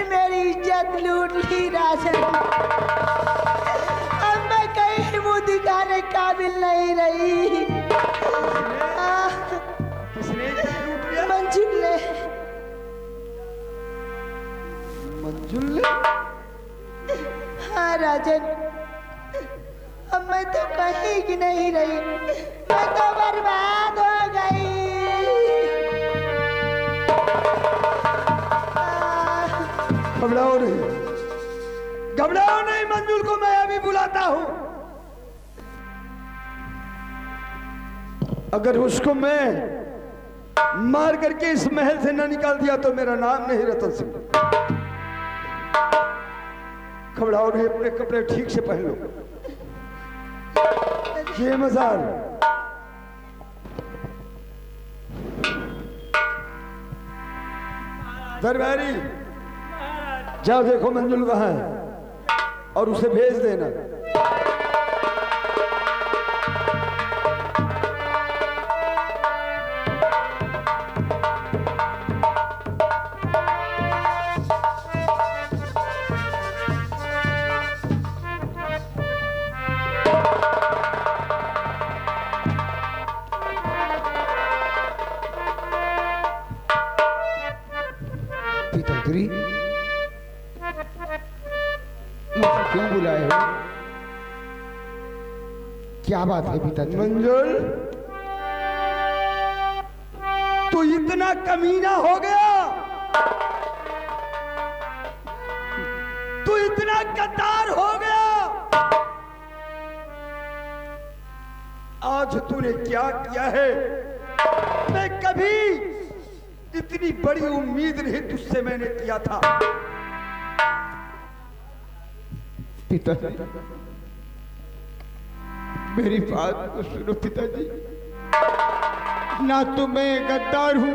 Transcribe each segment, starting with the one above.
मेरी इज्जत लूट ली राजन। अब मैं कहीं मुंह दिखाने काबिल नहीं रही। किसने लूट लिया? मंजुल ने। मंजुल ने? हाँ राजन, अब मैं तो कहीं की नहीं रही, मैं तो बर्बाद हो गई। घबराओ नहीं, घबराओ नहीं, मंजुल को मैं अभी बुलाता हूं। अगर उसको मैं मार करके इस महल से न निकाल दिया तो मेरा नाम नहीं रतन सिंह। घबराओ नहीं, अपने कपड़े ठीक से पहन लो। ये मजार दरबारी, जाओ देखो मंजुल कहाँ है और उसे भेज देना। पिताश्री, मुझे क्यों बुलाए हो? क्या बात है पिताजी? मंजुल, तू इतना कमीना हो गया, तू इतना गद्दार हो गया। आज तूने क्या किया है? मैं कभी इतनी बड़ी उम्मीद नहीं तुझसे मैंने किया था। पिताजी, मेरी बात तो सुनो पिताजी। ना तो मैं गद्दार हूं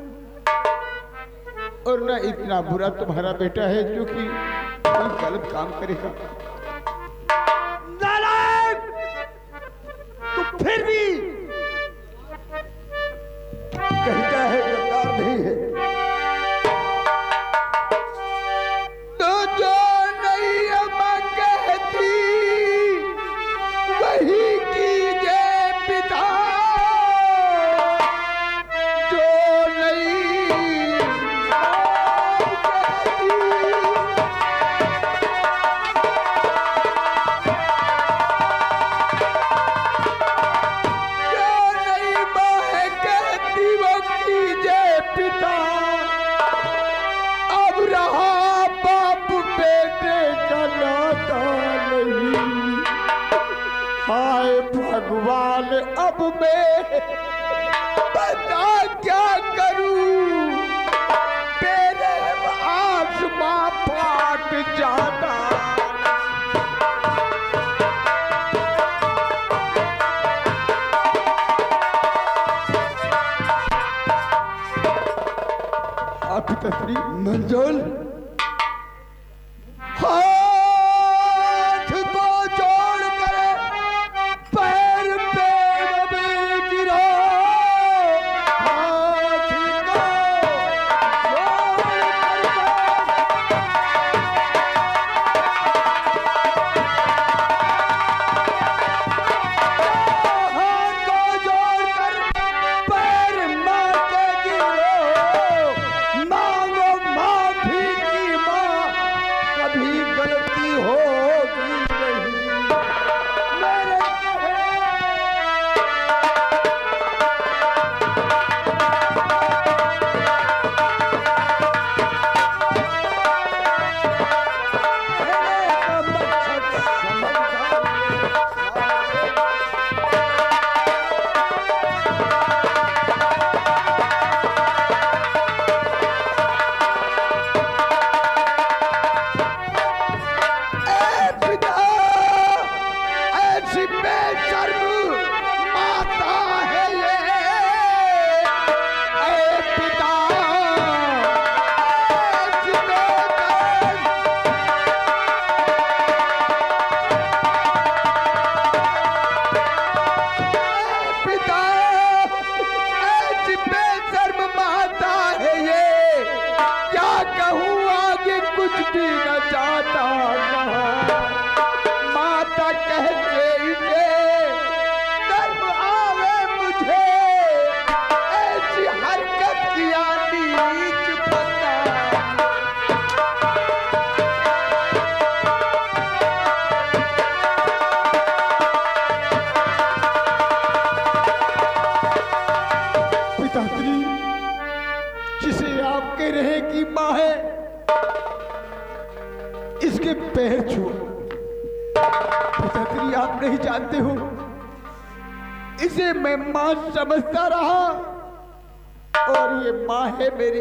और ना इतना बुरा तुम्हारा बेटा है जो कि कोई गलत काम करेगा। नालायक, तू फिर भी कहता है गद्दार नहीं है। तो जो नहीं अम्मा कहती वही कीजिए पिता, जो नहीं कहती। जो नहीं माँ कहती वो कीजिए पिता। अब रहा बाप बेटे का नाता नहीं। हाय भगवान, अब मैं बता क्या करूं? मेरे आसमां फाट जाता। आप तस्वीर मंजुल, हाथ को जोड़ कर पैर पे दबे गिरो। हाथ को जोड़ कर पैर मार के गिरो। मांगो माफी कह रहे कि माँ है, इसके पैर छू। पिताश्री आप नहीं जानते हो, इसे मैं माँ समझता रहा और ये माँ है मेरी,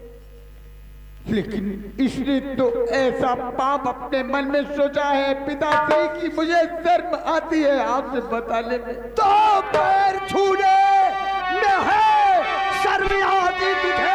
लेकिन इसने तो ऐसा पाप अपने मन में सोचा है पिताश्री की मुझे शर्म आती है आपसे बताने में। तो पैर छूने में है शर्म आती तुझे?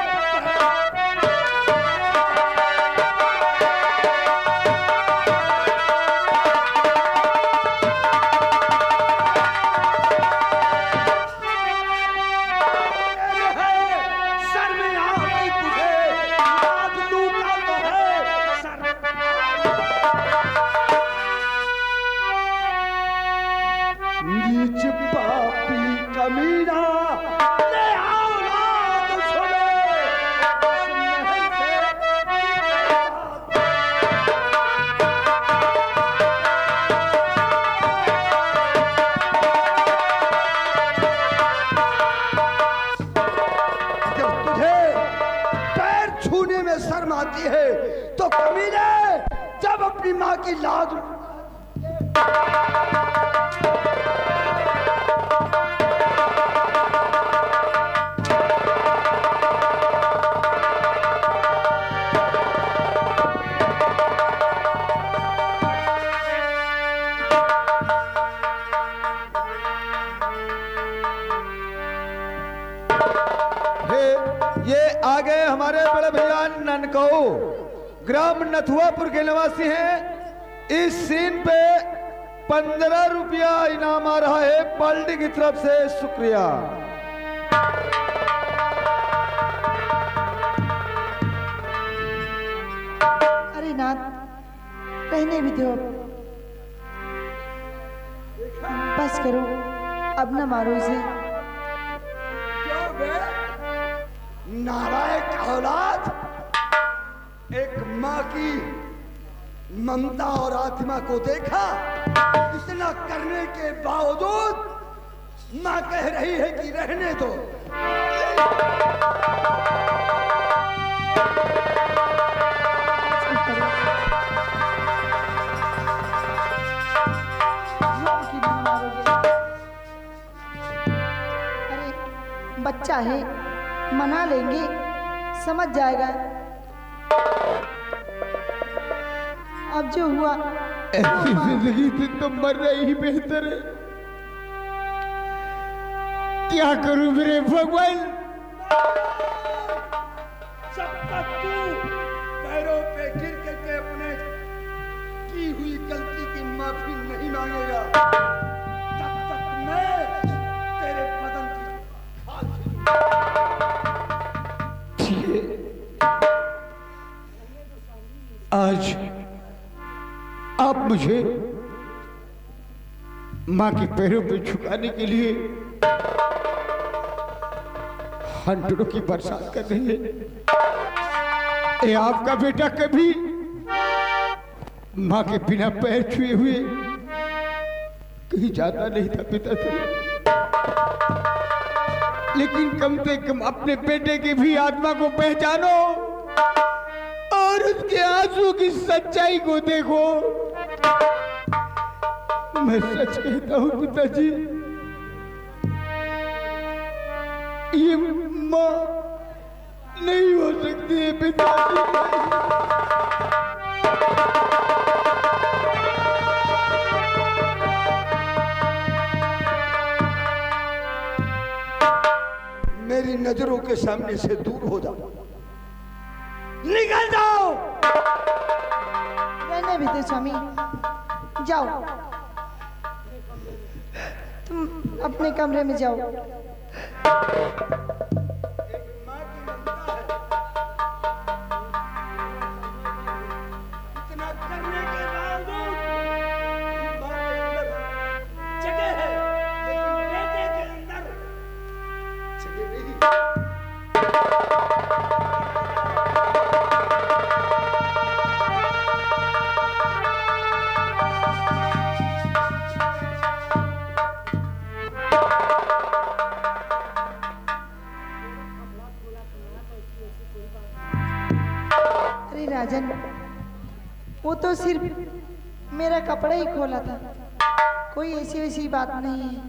है तो कमीने जब अपनी माँ की लाज आ गए हमारे बड़े भैया ननकौ, ग्राम नथुआपुर के निवासी हैं। इस सीन पे 15 रुपया इनाम आ रहा है पार्टी की तरफ से, शुक्रिया। अरे नाथ, कहने भी दो, बस करो, अब न मारो इसे। नालायक औलाद, एक माँ की ममता और आत्मा को देखा, इतना करने के बावजूद माँ कह रही है कि रहने दो। अरे बच्चा है, मना लेंगे, समझ जाएगा। अब जो हुआ ऐसी जिंदगी से तो मरना ही बेहतर है। क्या करूं मेरे भगवान? जब तक तू पैरों पे गिर करके अपने की हुई गलती की माफी नहीं मांगेगा, तब तक मैं तेरे बदन की खाल आज आप मुझे मां के पैरों पे झुकाने के लिए हंटरों की बरसात कर रही है। ये आपका बेटा कभी मां के बिना पैर छुए हुए कहीं जाता नहीं था पिताश्री, लेकिन कम से कम अपने बेटे की भी आत्मा को पहचानो और उसके आंसू की सच्चाई को देखो। मैं सच कहता हूं पिताजी, ये मां नहीं हो सकती है पिताजी। मेरी नजरों के सामने से दूर हो जाओ, निकल जाओ। रहने भी दे स्वामी, जाओ, तुम अपने कमरे में जाओ। इतना करने के बावजूद माँ के अंदर जगह है, लेकिन बेटे के अंदर जगह नहीं। अरे राजन, वो तो सिर्फ मेरा कपड़ा ही खोला था, कोई ऐसी वैसी बात नहीं है।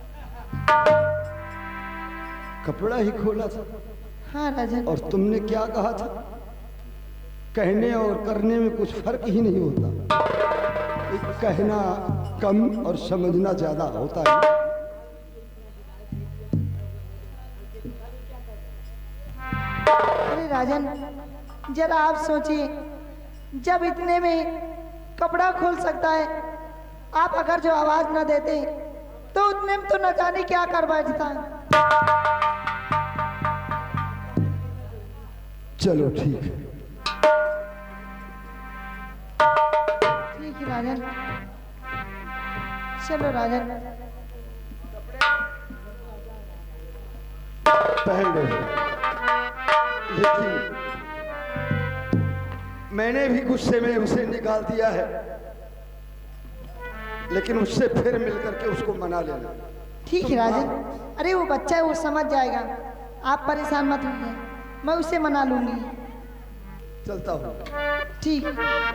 कपड़ा ही खोला था? हाँ राजन। और तुमने क्या कहा था? कहने और करने में कुछ फर्क ही नहीं होता, कहना कम और समझना ज्यादा होता है। अरे राजन, जरा आप सोचिए, जब इतने में कपड़ा खोल सकता है, आप अगर जो आवाज न देते तो उतने में तो न जाने क्या कर बैठता। चलो ठीक है। ठीक है राजन, चलो राजन। पहन लो। लेकिन मैंने भी गुस्से में उसे निकाल दिया है, लेकिन उससे फिर मिलकर के उसको मना लेना। ठीक है राजन। अरे वो बच्चा है, वो समझ जाएगा, आप परेशान मत होइए, मैं उसे मना लूंगी। चलता हूँ। ठीक।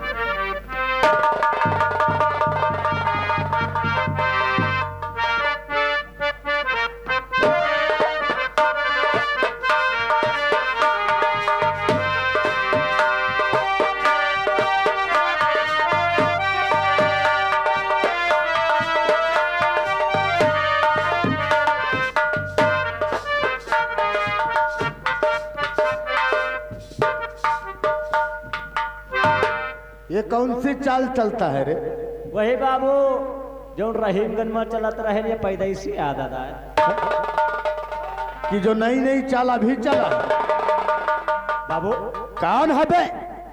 ये कौन सी चाल चलता है रे? वही बाबू जो रहीमगंज में चलत रहे, ये पैदाइशी आदत है कि जो नई नई चाल अभी चला। बाबू कौन है बे?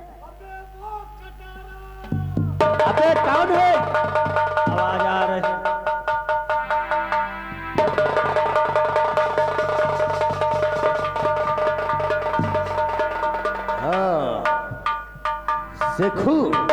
अबे कौन है? आवाज आ रही। हाँ, सेखू।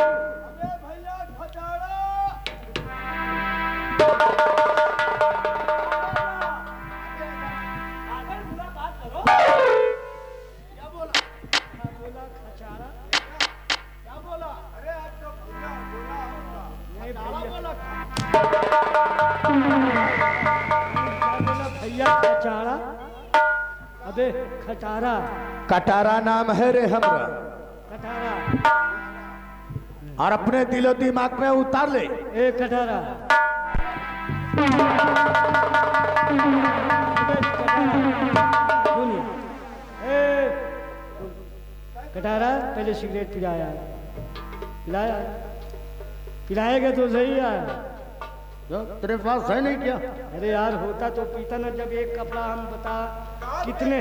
भैया खचारा। अबे खटारा। कटारा नाम है रे हमरा, कटारा। और अपने दिलो दिमाग में उतार ले। ए कटारा। कटारा, पहले सिगरेट पिलाया, पिलाया, पिलाएगा तो सही यार। तेरे पास है नहीं क्या? अरे यार होता तो पीता ना। जब एक कपड़ा हम बता कितने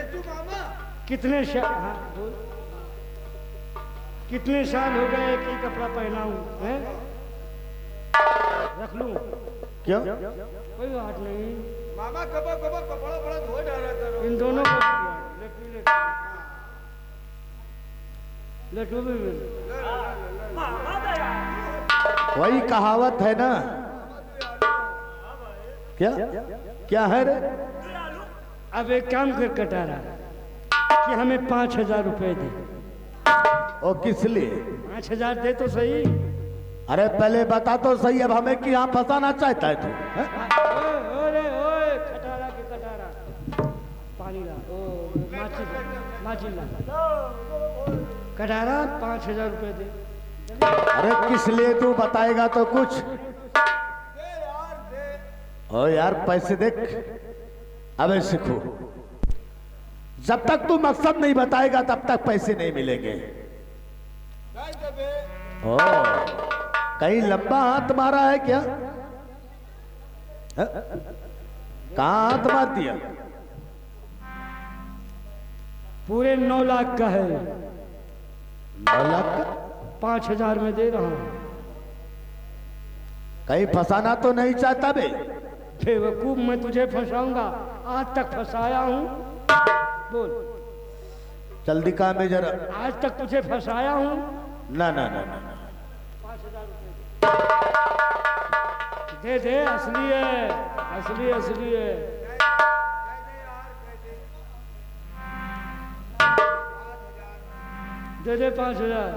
हाँ बोल, कितने साल हो गए एक ही कपड़ा पहना हूँ, हैं? रख लूं? क्यों? कोई बात नहीं। मामा कपड़ा बड़ा धोए डाला था। इन दोनों को लड्डू भी मिल। वही कहावत है ना? क्या क्या है रे? अब एक काम कर कटारा कि हमें 5,000 रुपए दे। और किस लिए? 5,000 दे तो सही। अरे पहले बता तो सही, अब हमें कि यहाँ फंसाना चाहता है तू? ओए खटारा के कटारा, पानी ला। ओ माची ला। कटारा 5,000 रुपए दे। अरे किस लिए तू बताएगा तो कुछ। ओ यार पैसे देख। अबे सिखो, जब तक तू मकसद नहीं बताएगा तब तक पैसे नहीं मिलेंगे। ओ, कहीं लंबा हाथ मारा है क्या? कहाँ हाथ मार दिया? पूरे 9 लाख का है। 9 लाख का? 5,000 में दे रहा हूं। कहीं फंसाना तो नहीं चाहता बे? बेवकूफ, मैं तुझे फंसाऊंगा? आज तक फंसाया हूं? बोल। जल्दी काम में जरा। आज तक तुझे फंसाया हूं? ना ना ना ना, ना। 5,000 रुपए दे। असली है, असली है। दे दे 5,000।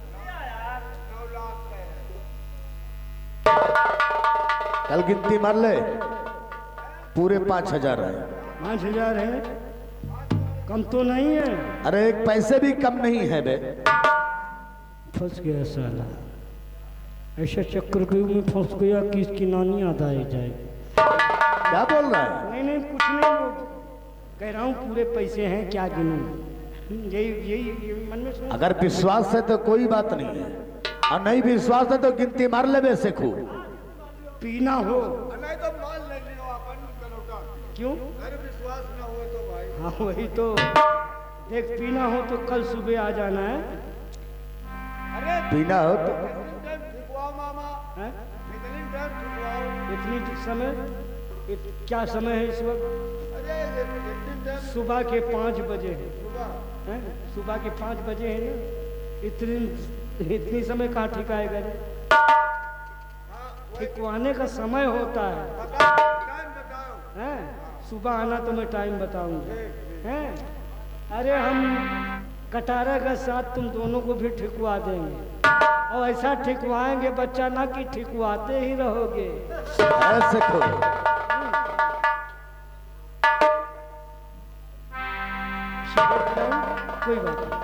कल गिनती मार ले, पूरे 5,000 है। 5,000 है, कम तो नहीं है। अरे एक पैसे भी कम नहीं है बे। फंस गया साला, ऐसा चक्रव्यूह में फंस गया कि इसकी नानी याद आ जाए। क्या बोल रहा है? नहीं नहीं कुछ नहीं, वो कह रहा हूँ पूरे पैसे हैं, क्या गिनूं। यही मन में सोच। अगर विश्वास है तो कोई बात नहीं है, और नहीं विश्वास है तो गिनती मार ले बे सेखू। पीना हो नहीं तो माल ले लियो अपन कनौटा। क्यों? अरे विश्वास ना हो तो भाई। हाँ वही तो, देख पीना हो तो कल सुबह आ जाना है। अरे पीना हो तो टाइम ठुकवाओ मामा, हैं? कितनी टाइम ठुकवाओ। इतनी समय क्या समय है इस वक्त? अरे कितनी टाइम सुबह के 5 बजे है। सुबह। हैं? सुबह के 5 बजे है ना, इतनी समय कहाँ ठिकाएगा रे? ठिकवाने का समय होता है। टाइम बताओ। हैं? सुबह आना तो मैं टाइम बताऊंगा। हैं? अरे हम कटारा का साथ तुम दोनों को भी ठिकवा देंगे, और ऐसा ठिकवाएंगे बच्चा ना कि ठिकवाते ही रहोगे। ऐसे को कोई बात नहीं।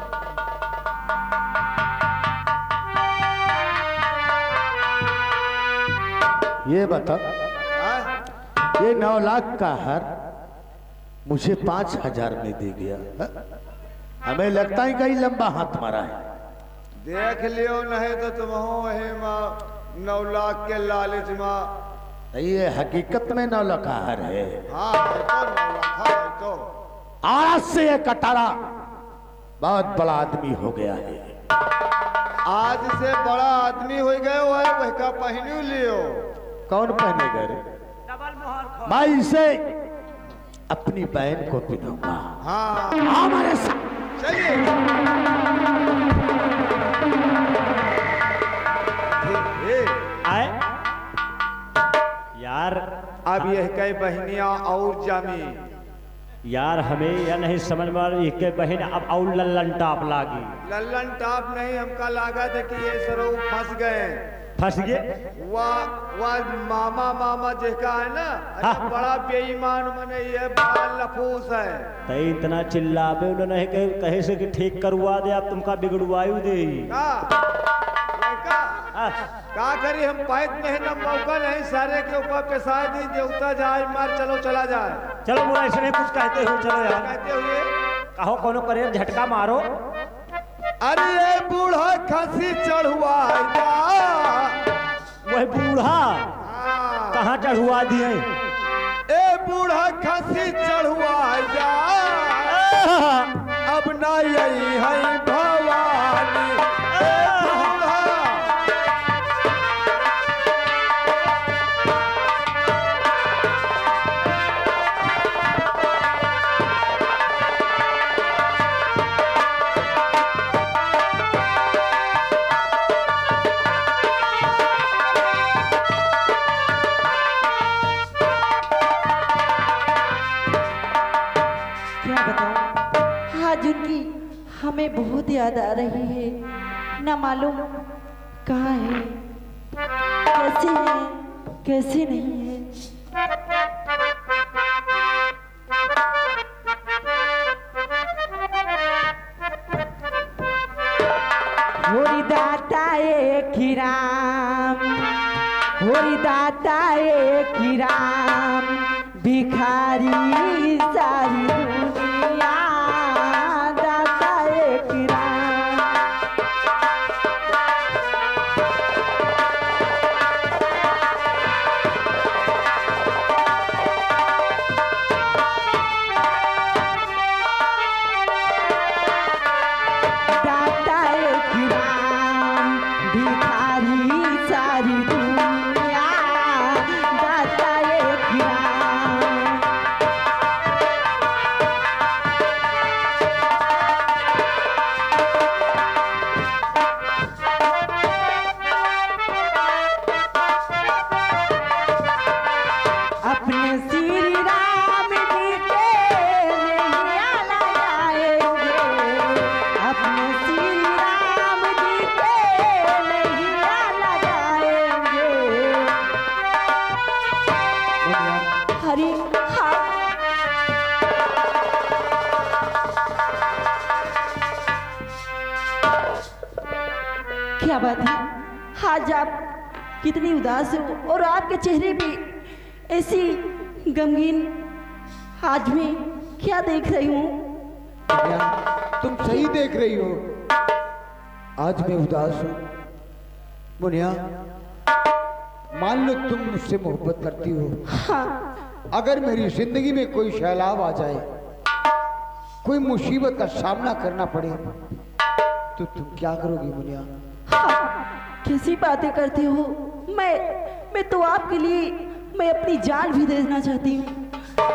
ये बता, ये 9 लाख का हार मुझे 5,000 में दे गया। हमें लगता है कहीं लंबा हाथ मारा है। देख लियो नहीं तो तुम हो वही माँ 9 लाख के लालच माँ। ये हकीकत में 9 लाख का हार है। हाँ है तो 9 लाख है तो। आज से ये कटारा बहुत बड़ा आदमी हो गया है। आज से बड़ा आदमी हो गए हो है, वह का पहनू लियो। कौन पहनेगा रे? मैं इसे अपनी बहन को पहनाऊंगा। हाँ हमारे साथ चलिए। आए यार, अब यह कई बहनियां और जामी। यार हमें यह नहीं समझ में आ रही के बहन अब और लल्लन टाप लागी। लल्लन टाप नहीं, हमका लागत है कि ये सरो फंस गए। फंस गए? वाह मामा मामा जिसका है ना, अरे हाँ। बड़ा बेईमान मने, ये बड़ा लफूस है। तो इतना चिल्लाबे उन्होंने कहे से कि ठीक करवा दे, अब तुमका बिगड़वायु दे। का करी हम पैद नहीं न मौका नहीं, सारे के ऊपर पेशाय दी, देवता जाए मार चलो चला जाए। चलो मुरा ऐसे नहीं कुछ कहते हो, चलो यार कहते हुए कहो कोनो करे झटका मारो। अरे ये बूढ़ा खसी चढ़ुआ जा। वह बूढ़ा हाँ। कहाँ चढ़ुआ दिए? ए बूढ़ा खसी चढ़ुआ जा, अब ना यही है भवानी। हमें बहुत याद आ रही है, न मालूम कहाँ है, कैसे है, कैसे नहीं है। होरी दाता एक ही राम, होरी दाता एक ही राम, भिखारी सारी दुनिया, दाता एक ही राम। दाता एक ही राम, भिखारी सारी दुनिया, दाता एक ही राम। क्या बात है, आज आप कितनी उदास हो और आपके चेहरे पे ऐसी गमगीन। आज मैं क्या देख रही हूँ? तुम सही देख रही हो, आज मैं उदास हूँ। मुनिया, मान लो तुम मुझसे मोहब्बत करती हो। हाँ। अगर मेरी जिंदगी में कोई सैलाब आ जाए, कोई मुसीबत का सामना करना पड़े, तो तुम क्या करोगी मुनिया? हाँ, कैसी बातें करते हो? मैं तो आपके लिए मैं अपनी जान भी दे देना चाहती हूँ।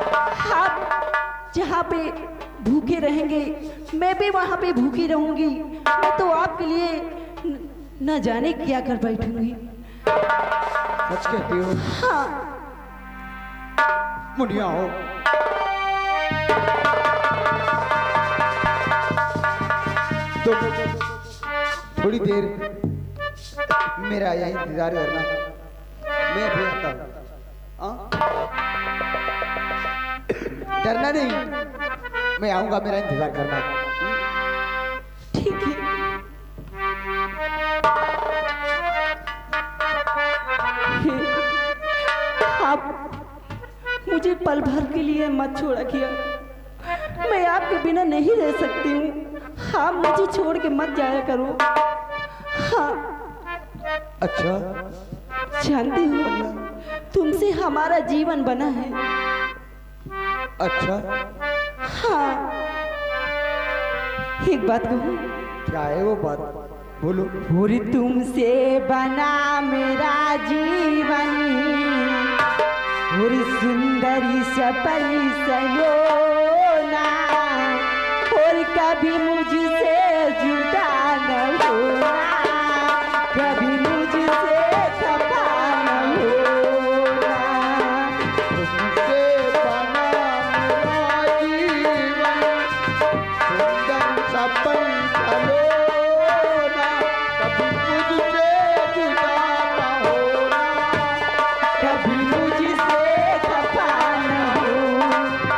आप जहाँ पे भूखे रहेंगे मैं भी वहाँ पे भूखी रहूंगी। मैं तो आपके लिए न जाने क्या कर बैठूंगी। सच कहती हो? हाँ। मुनिया हो, तो थोड़ी देर मेरा यही इंतजार करना, मैं अभी आता हूँ। डरना नहीं, मैं आऊंगा, मेरा इंतजार करना। ठीक है। आप मुझे पल भर के लिए मत छोड़ा किया, मैं आपके बिना नहीं रह सकती हूँ। आप मुझे छोड़ के मत जाया करो। हाँ। अच्छा, जानती हो तुमसे हमारा जीवन बना है। अच्छा। हाँ। एक बात कहूँ? क्या है वो बात? बोलो। पूरी तुमसे बना मेरा जीवन, पूरी सुंदरी सपनी सयोना, और कभी मुझसे जुदा न होना, कभी मुझसे खफा न होना। तुमसे बना मेरा जीवन, सुंदर सपन सलोना, कभी मुझसे जुदा न होना, कभी मुझसे खफा न होना।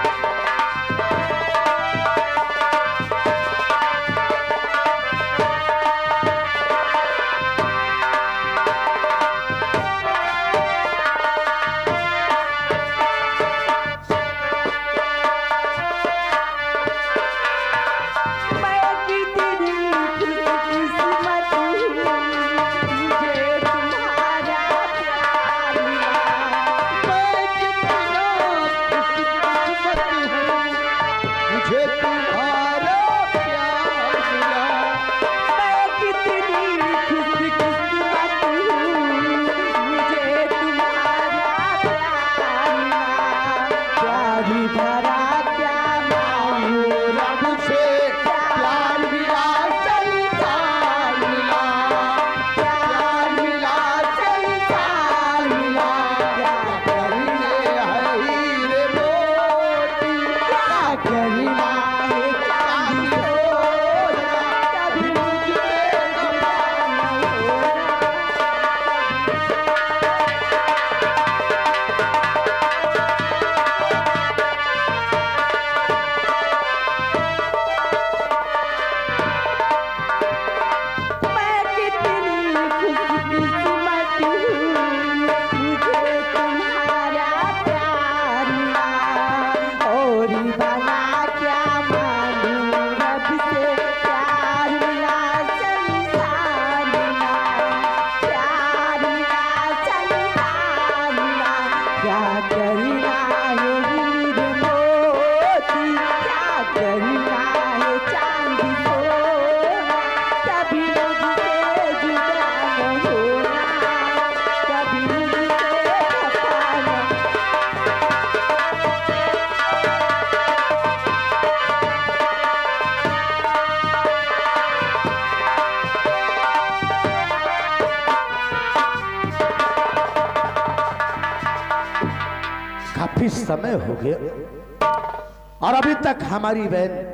काफी समय हो गया और अभी तक हमारी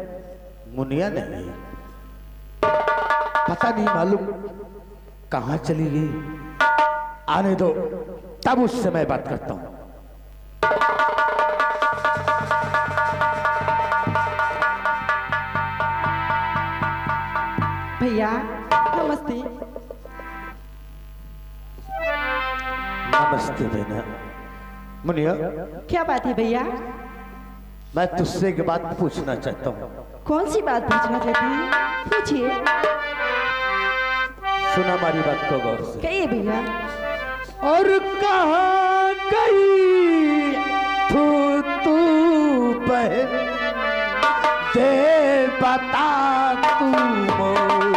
बहन मुनिया नहीं, पता नहीं मालूम कहां चली गई। आने दो, तब उससे मैं बात करता हूं। भैया नमस्ते। नमस्ते बेना। मुनिया, क्या बात है भैया? मैं तुझसे एक बात पूछना चाहता हूँ। कौन सी बात पूछना चाहती हैं? पूछिए। सुना हमारी बात को गौर से। कहिए भैया। और कहाँ गई तू बहन, दे बता तू मोर।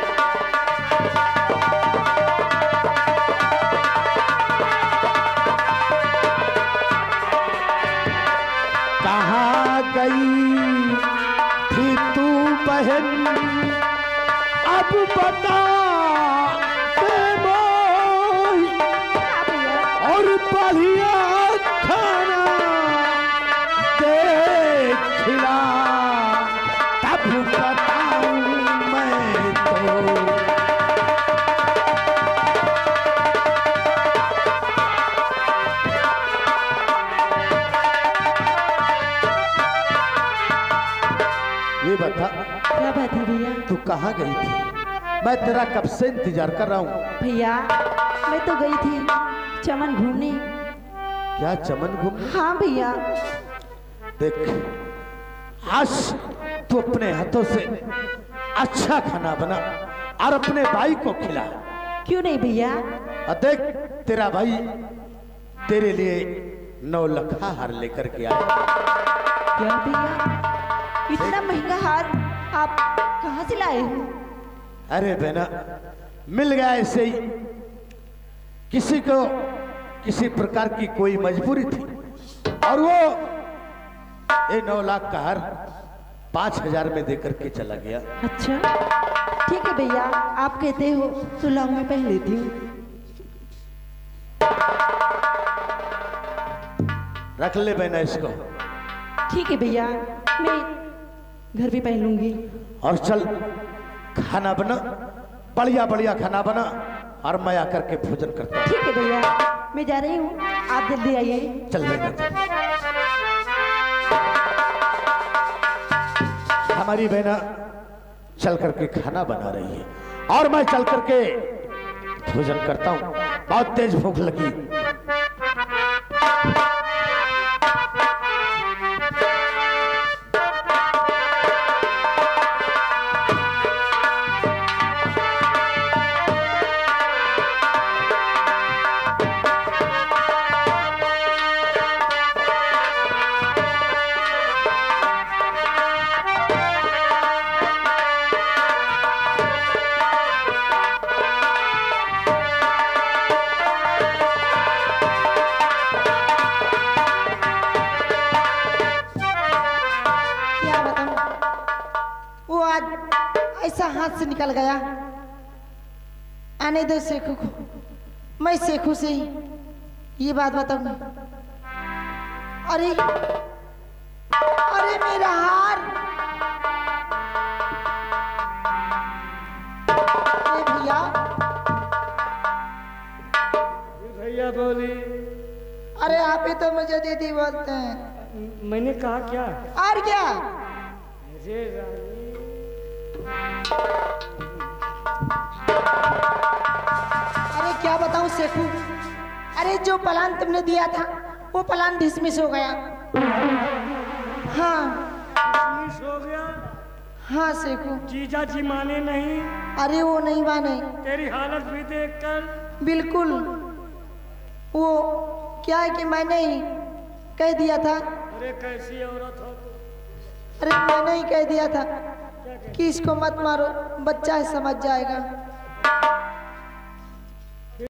कहाँ गई थी तू बहन, अब बता बढ़िया खाना दे खिला, तब बताऊं मैं तो। ये बता, क्या बात है भैया? तू कहाँ गई थी? मैं तेरा कब से इंतजार कर रहा हूँ। भैया मैं तो गई थी चमन घूमने। क्या चमन घूमने? हाँ भैया। देख, आज तू अपने हाथों से अच्छा खाना बना और अपने भाई को खिला। क्यों नहीं भैया? और देख, तेरा भाई तेरे लिए 9 लखा हार लेकर के आया। क्या भैया, इतना महंगा हार आप कहाँ से लाए हो? अरे बहना, मिल गया ऐसे ही। किसी को किसी प्रकार की कोई मजबूरी थी और वो ये 9 लाख का हार 5,000 में देकर के चला गया। अच्छा ठीक है भैया, आप कहते हो तो लाओ मैं पहन लेती हूँ। रख ले बहना इसको। ठीक है भैया, मैं घर भी पहन लूंगी। और चल खाना बना, बढ़िया बढ़िया खाना बना और मैं आकर के भोजन करता हूँ। ठीक है भैया, मैं जा रही हूँ, आप जल्दी आइए। चल बहना, हमारी बहना चल करके खाना बना रही है और मैं चल करके भोजन करता हूँ। बहुत तेज भूख लगी। ऐसा हाथ से निकल गया। आने दो शेखू को, मैं शेखू से ही ये बात बताऊंगी। अरे अरे मेरा हार, अरे भैया। भैया बोली। अरे आप ही तो मुझे दीदी बोलते हैं। मैंने कहा क्या? और क्या? अरे रानी, अरे क्या बताऊं शेखू, अरे जो प्लान तुमने दिया था वो प्लान डिसमिस हो गया। हाँ मिस हो गया। हाँ शेखू। जीजा जी माने नहीं? अरे वो नहीं माने। तेरी हालत भी देखकर। बिल्कुल, वो क्या है कि मैंने ही कह दिया था। अरे कैसी औरत हो? अरे मैंने ही कह दिया था कि इसको मत मारो, बच्चा है समझ जाएगा।